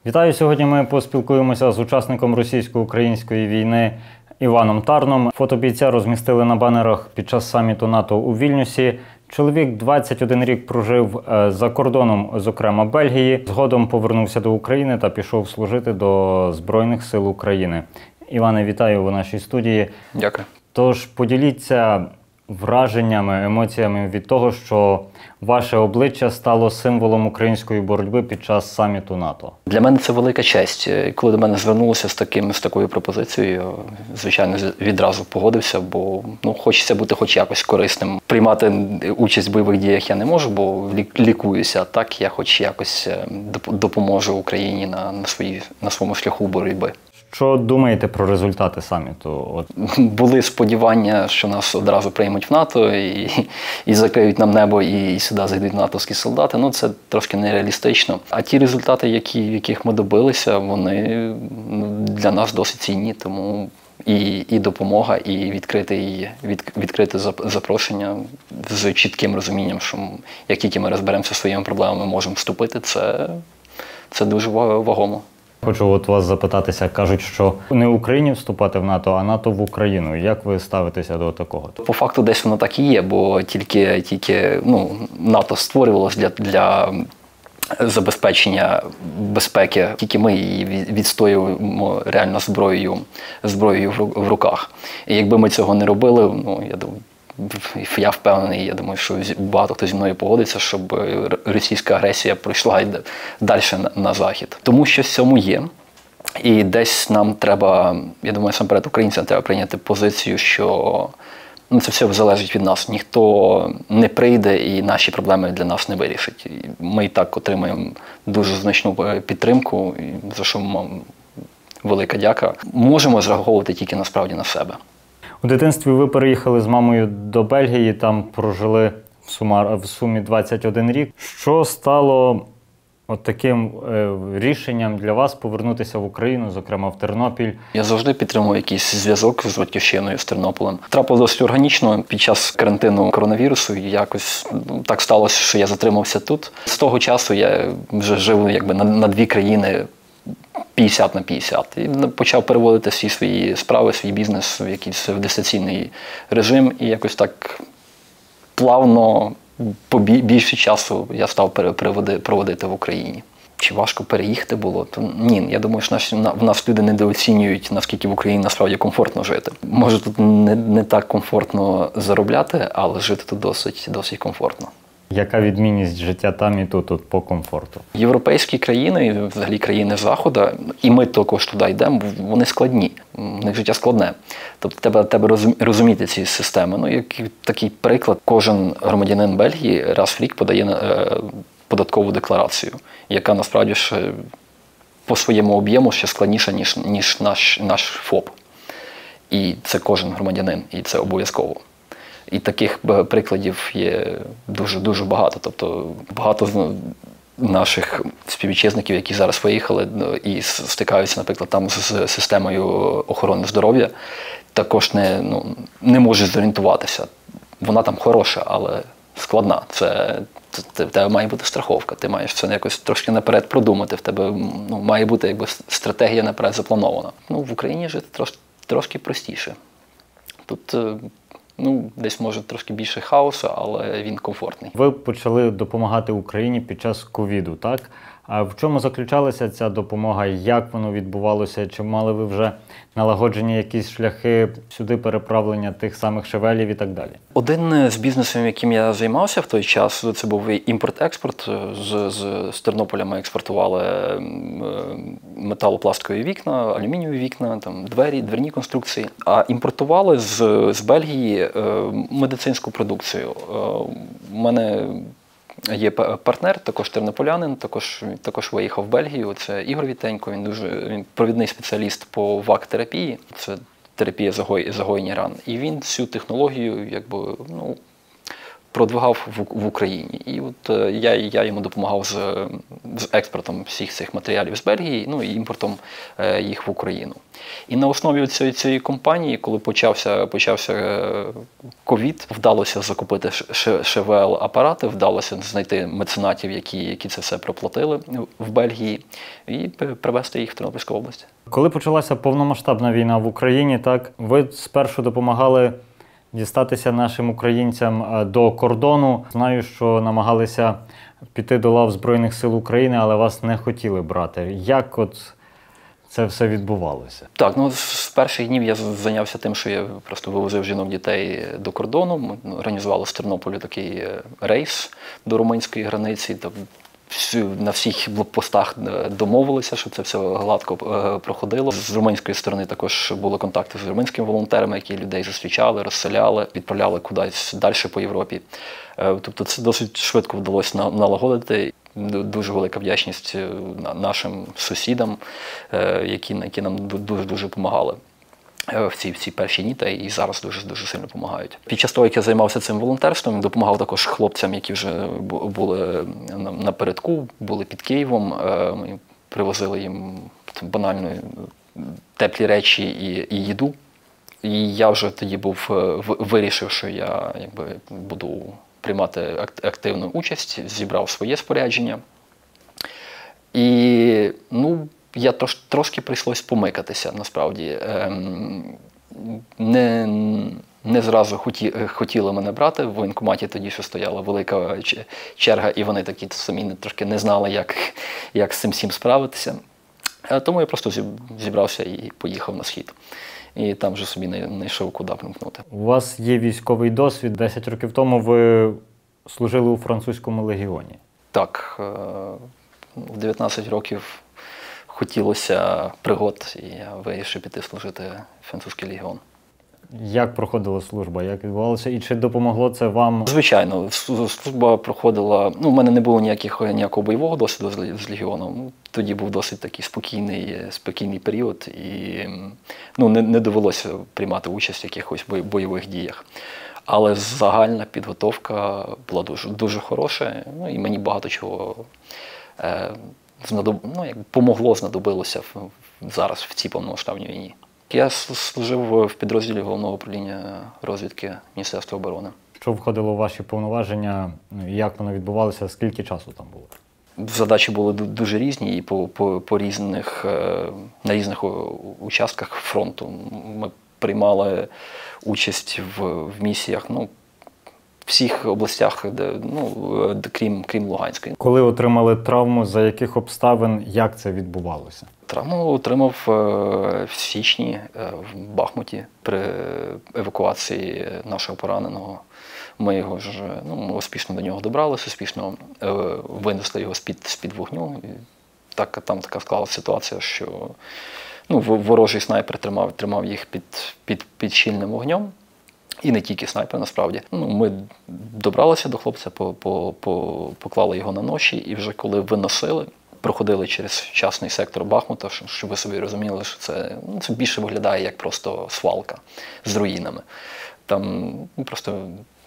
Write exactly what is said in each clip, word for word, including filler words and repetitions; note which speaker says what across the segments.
Speaker 1: Вітаю! Сьогодні ми поспілкуємося з учасником російсько-української війни Іваном Тарном. Фото бійця розмістили на банерах під час саміту НАТО у Вільнюсі. Чоловік двадцять один рік прожив за кордоном, зокрема Бельгії. Згодом повернувся до України та пішов служити до Збройних сил України. Іване, вітаю у нашій студії.
Speaker 2: Дякую.
Speaker 1: Тож поділіться враженнями, емоціями від того, що ваше обличчя стало символом української боротьби під час саміту НАТО.
Speaker 2: Для мене це велика честь. Коли до мене звернулися з таким, з такою пропозицією, звичайно, відразу погодився, бо ну, хочеться бути хоч якось корисним. Приймати участь в бойових діях я не можу, бо лікуюся, а так я хоч якось допоможу Україні на, на, свої, на своєму шляху боротьби.
Speaker 1: Що думаєте про результати саміту? От.
Speaker 2: Були сподівання, що нас одразу приймуть в НАТО і, і закриють нам небо, і, і сюди зайдуть натовські солдати. Ну, це трошки нереалістично. А ті результати, які, яких ми добилися, вони для нас досить цінні. Тому і, і допомога, і відкрите, і від, відкрите запрошення з чітким розумінням, що як тільки ми розберемося зі своїми проблемами, можемо вступити, це, це дуже вагомо.
Speaker 1: Хочу от вас запитатися, кажуть, що не Україні вступати в НАТО, а НАТО в Україну. Як ви ставитеся до такого?
Speaker 2: По факту десь воно так і є, бо тільки, тільки ну, НАТО створювалося для, для забезпечення безпеки. Тільки ми її відстоюємо реально зброєю, зброєю в руках. І якби ми цього не робили, ну, я думаю, я впевнений, я думаю, що багато хто зі мною погодиться, щоб російська агресія пройшла і далі на, на захід. Тому що в цьому є. І десь нам треба, я думаю, насамперед українцям треба прийняти позицію, що ну, це все залежить від нас. Ніхто не прийде і наші проблеми для нас не вирішить. Ми і так отримуємо дуже значну підтримку, за що вам велика дяка. Можемо зреагувати тільки насправді на себе.
Speaker 1: У дитинстві ви переїхали з мамою до Бельгії, там прожили в, сума, в сумі двадцять один рік. Що стало от таким е, рішенням для вас повернутися в Україну, зокрема в Тернопіль?
Speaker 2: Я завжди підтримував якийсь зв'язок з батьківщиною, з Тернополем. Трапило досить органічно під час карантину коронавірусу. Якось ну, так сталося, що я затримався тут. З того часу я вже жив якби на, на дві країни, п'ятдесят на п'ятдесят. І почав переводити всі свої справи, свій бізнес в якийсь дистанційний режим. І якось так плавно, по більше часу я став проводити в Україні. Чи важко переїхати було? То ні, я думаю, що наші, в нас люди недооцінюють, наскільки в Україні насправді комфортно жити. Може тут не, не так комфортно заробляти, але жити тут досить, досить комфортно.
Speaker 1: Яка відмінність життя там і тут, тут по комфорту?
Speaker 2: Європейські країни, взагалі країни Заходу, і ми також туди йдемо, вони складні. У них життя складне. Тобто треба, треба розуміти ці системи. Ну, як такий приклад, кожен громадянин Бельгії раз в рік подає е, податкову декларацію, яка насправді ще по своєму об'єму ще складніша, ніж, ніж наш, наш ФОП. І це кожен громадянин, і це обов'язково. І таких прикладів є дуже-дуже багато. Тобто багато з наших співвітчизників, які зараз виїхали і стикаються, наприклад, там з системою охорони здоров'я, також не, ну, не можуть зорієнтуватися. Вона там хороша, але складна. Це, це, в тебе має бути страховка, ти маєш це якось трошки наперед продумати, в тебе ну, має бути якби стратегія наперед запланована. Ну, в Україні жити трош, трошки простіше. Тут ну, десь може трошки більше хаосу, але він комфортний.
Speaker 1: Ви почали допомагати Україні під час ковіду, так? А в чому заключалася ця допомога? Як воно відбувалося? Чи мали ви вже налагоджені якісь шляхи сюди переправлення тих самих шевелів і так далі?
Speaker 2: Один з бізнесів, яким я займався в той час, це був імпорт-експорт. З, з, з Тернополя ми експортували металопластикові вікна, алюмінієві вікна, там, двері, дверні конструкції. А імпортували з, з Бельгії медицинську продукцію. У мене є партнер, також тернополянин, також, також виїхав в Бельгію. Це Ігор Вітенько, він дуже він провідний спеціаліст по ВАК-терапії, це терапія загоєння ран. І він цю технологію якби, ну, продвигав в, в Україні. І от е, я, я йому допомагав з, з експортом всіх цих матеріалів з Бельгії, ну і імпортом е, їх в Україну. І на основі цієї, цієї компанії, коли почався, почався ковід, вдалося закупити ШВЛ-апарати, вдалося знайти меценатів, які, які це все проплатили в Бельгії, і привезти їх в Тернопільську область.
Speaker 1: Коли почалася повномасштабна війна в Україні, так, ви спершу допомагали дістатися нашим українцям до кордону. Знаю, що намагалися піти до лав Збройних сил України, але вас не хотіли брати. Як от це все відбувалося?
Speaker 2: Так, ну з перших днів я зайнявся тим, що я просто вивозив жінок, дітей до кордону. Ми організували з Тернополя такий рейс до румунської границі. На всіх блокпостах домовилися, щоб це все гладко проходило. З румунської сторони також були контакти з румунськими волонтерами, які людей зустрічали, розселяли, відправляли кудись далі по Європі. Тобто це досить швидко вдалося налагодити. Дуже велика вдячність нашим сусідам, які, які нам дуже-дуже допомагали в ці, в ці перші дні, та і зараз дуже-дуже сильно допомагають. Під час того, як я займався цим волонтерством, допомагав також хлопцям, які вже були напередку, були під Києвом. Ми привозили їм банально теплі речі і, і їду. І я вже тоді був вирішив, що я якби буду приймати активну участь, зібрав своє спорядження. І, ну, я трош, трошки прийшлось помикатися, насправді. Ем, не, не зразу хоті, хотіли мене брати, в воєнкоматі тоді ще стояла велика черга, і вони такі самі трошки не знали, як, як з цим всім справитися. Тому я просто зібрався і поїхав на схід. І там вже собі не знайшов, куди примкнути.
Speaker 1: У вас є військовий досвід. десять років тому ви служили у французькому легіоні.
Speaker 2: Так, в дев'ятнадцять років хотілося пригод, і я вирішив піти служити в французький легіон.
Speaker 1: Як проходила служба? Як відбувалося? І чи допомогло це вам?
Speaker 2: Звичайно, служба проходила. Ну, у мене не було ніяких, ніякого бойового досвіду з легіоном. Тоді був досить такий спокійний, спокійний період, і ну, не, не довелося приймати участь в якихось бойових діях. Але загальна підготовка була дуже, дуже хороша, ну, і мені багато чого е, знадоб... ну, як помогло, знадобилося в, зараз в цій повномасштабній війні. Я служив в підрозділі Головного управління розвідки Міністерства оборони.
Speaker 1: Що входило у ваші повноваження, як воно відбувалося, скільки часу там було?
Speaker 2: Задачі були дуже різні і по, по, по різних, на різних участках фронту. Ми приймали участь в, в місіях, ну, в всіх областях, де, ну, крім, крім Луганської.
Speaker 1: Коли отримали травму, за яких обставин, як це відбувалося?
Speaker 2: Травму отримав в січні в Бахмуті при евакуації нашого пораненого. Ми його ж, ну, ми успішно до нього добралися, успішно винесли його з-під, з-під вогню. І так, там така склалася ситуація, що ну, ворожий снайпер тримав, тримав їх під, під, під щільним вогнем. І не тільки снайпер, насправді. Ну, ми добралися до хлопця, по, по, по, поклали його на ноші, і вже коли виносили, проходили через частний сектор Бахмута, щоб ви собі розуміли, що це, ну, це більше виглядає як просто свалка з руїнами. Там ну, просто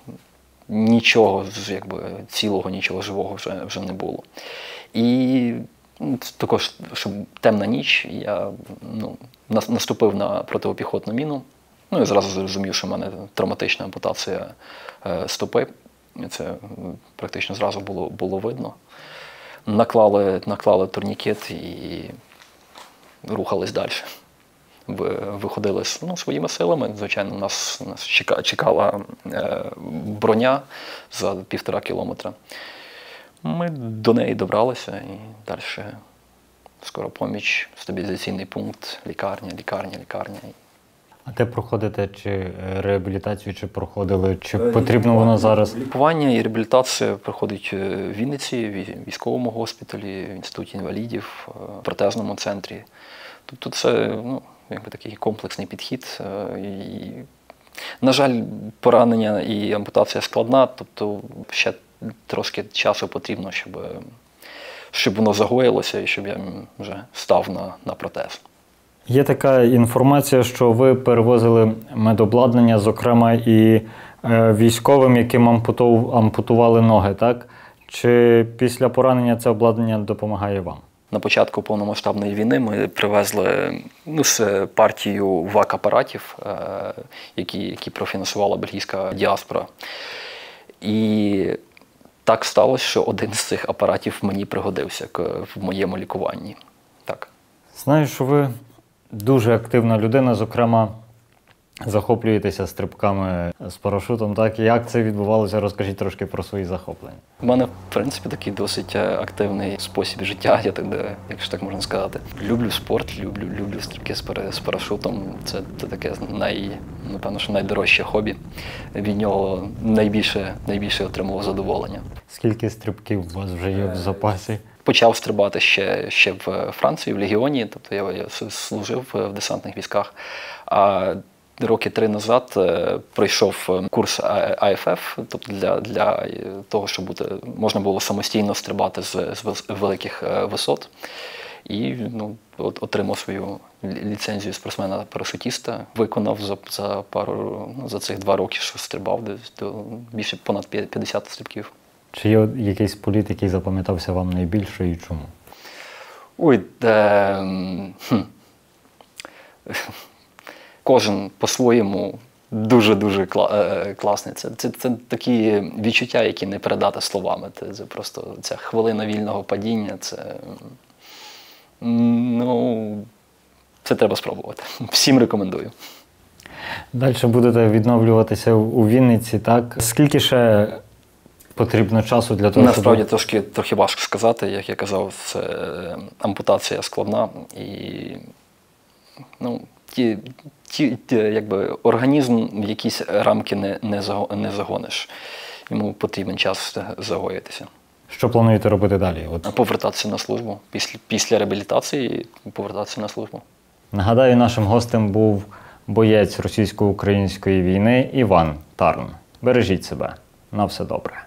Speaker 2: нічого, якби, цілого, нічого живого вже, вже не було. І ну, також, щоб темна ніч, я ну, наступив на протипіхотну міну. Ну, я зразу зрозумів, що в мене травматична ампутація стопи. Це практично зразу було, було видно. Наклали, наклали турнікет і рухались далі. Виходили ну, своїми силами. Звичайно, нас, нас чекала броня за півтора кілометра. Ми до неї добралися і далі скоропоміч, стабілізаційний пункт, лікарня, лікарня, лікарня.
Speaker 1: А де проходите, чи реабілітацію, чи проходили, чи потрібно воно зараз?
Speaker 2: Лікування і реабілітація проходить в Вінниці, в військовому госпіталі, в інституті інвалідів, в протезному центрі. Тобто це ну, якби такий комплексний підхід. І, на жаль, поранення і ампутація складна, тобто ще трошки часу потрібно, щоб, щоб воно загоїлося і щоб я вже став на, на протез.
Speaker 1: Є така інформація, що ви перевозили медобладнання, зокрема і е, військовим, яким ампуту- ампутували ноги, так? Чи після поранення це обладнання допомагає вам?
Speaker 2: На початку повномасштабної війни ми привезли ну, ще партію ВАК-апаратів, е, які, які профінансувала бельгійська діаспора. І так сталося, що один з цих апаратів мені пригодився к- в моєму лікуванні. Так.
Speaker 1: Знаю, що ви дуже активна людина, зокрема, захоплюєтеся стрибками з парашутом. Так? Як це відбувалося? Розкажіть трошки про свої захоплення.
Speaker 2: У мене, в принципі, такий досить е, активний спосіб життя, я так, де- якщо так можна сказати. Люблю спорт, люблю, люблю стрибки з пара- з парашутом. Це, це таке най, напевно, що найдорожче хобі. Від нього найбільше, найбільше отримував задоволення.
Speaker 1: Скільки стрибків у вас вже є в запасі?
Speaker 2: Почав стрибати ще, ще в Франції, в Легіоні, тобто я, я служив в десантних військах. А роки три назад е, пройшов курс А Ф Ф, тобто для, для того, щоб бути, можна було самостійно стрибати з, з вис- великих е, висот. І ну, от, отримав свою лі- ліцензію спортсмена-парашутіста. Виконав за, за пару, ну, за цих два роки, що стрибав, десь до більше понад п'ятдесят стрибків.
Speaker 1: Чи є якийсь політ, який запам'ятався вам найбільше і чому?
Speaker 2: Ой, де, м, хм. Кожен по-своєму дуже-дуже кла- е, класний. Це, це, це такі відчуття, які не передати словами. Це, це просто ця хвилина вільного падіння. Це, м, ну, це треба спробувати. Всім рекомендую.
Speaker 1: Далі будете відновлюватися у Вінниці, так? Скільки ще потрібно часу для того,
Speaker 2: Насправді
Speaker 1: щоб...
Speaker 2: трошки, трохи важко сказати, як я казав, це ампутація складна і ну, ті, ті, ті, якби, організм в якісь рамки не, не, заго- не загониш. Йому потрібен час загоїтися.
Speaker 1: Що плануєте робити далі? От.
Speaker 2: Повертатися на службу. Після, після реабілітації повертатися на службу.
Speaker 1: Нагадаю, нашим гостем був боєць російсько-української війни Іван Тарн. Бережіть себе. На все добре.